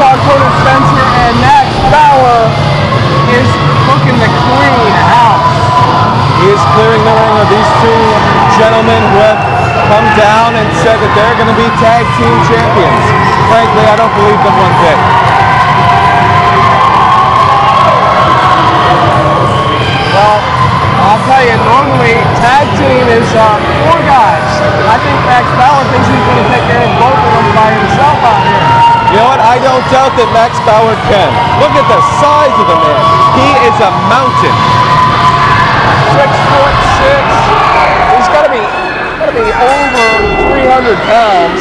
Spencer and Max Bauer is looking to clean house. He is clearing the ring of these two gentlemen who have come down and said that they're going to be tag team champions. Frankly, I don't believe them one bit. Well, I'll tell you, normally tag team is 4 guys. I think Max Bauer thinks he's going to take care of both of them by himself out here. You know what? I don't doubt that Max Bauer can. Look at the size of the man. He is a mountain. 6'6". He's got to be over 300 pounds.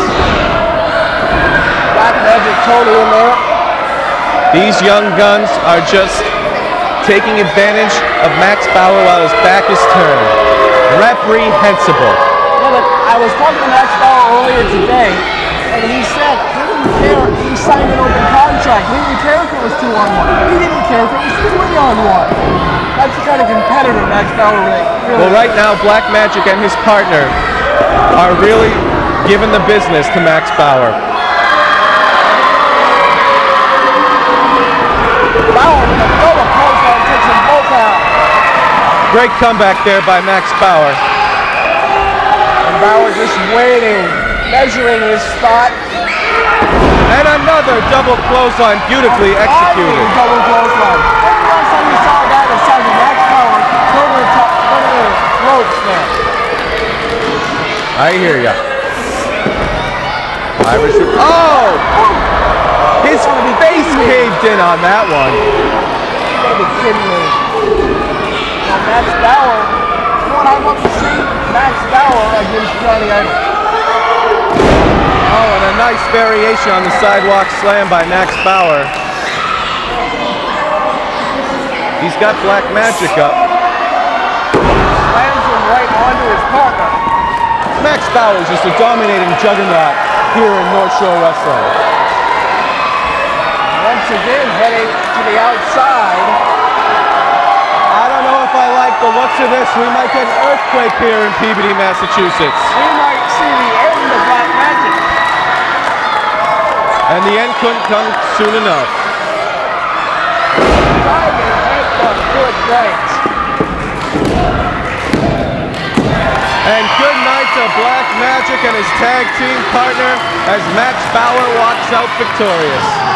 Black Magic Tony in there. These young guns are just taking advantage of Max Bauer while his back is turned. Reprehensible. Yeah, but I was talking to Max Bauer earlier today, and he said he didn't care. He signed an open contract. He didn't care if it was 2-on-1. He didn't care if it was 3-on-1. That's the kind of competitor Max Bauer really. Well, right now, Black Magic and his partner are really giving the business to Max Bauer. Bauer with a double clothesline takes them both out. Great comeback there by Max Bauer. And Bauer just waiting, measuring his spot. And another double clothesline, beautifully executed. Double clothesline. When the last time you saw a guy the size of Max Bauer go to the ropes there? I hear ya. Irish. Oh! His face caved in on that one. You gotta be kidding me. Now Max Bauer, you know what I'd love to see? Max Bauer against Johnny Idol. Oh, and a nice variation on the sidewalk slam by Max Bauer. He's got Black Magic up. Slams him right onto his partner. Max Bauer is just a dominating juggernaut here in North Shore Wrestling. Once again, heading to the outside. I don't know if I like the looks of this. We might get an earthquake here in Peabody, Massachusetts. We might see the end of Black Magic. And the end couldn't come soon enough. Diving headbutt, good night. And good night to Black Magic and his tag team partner as Max Bauer walks out victorious.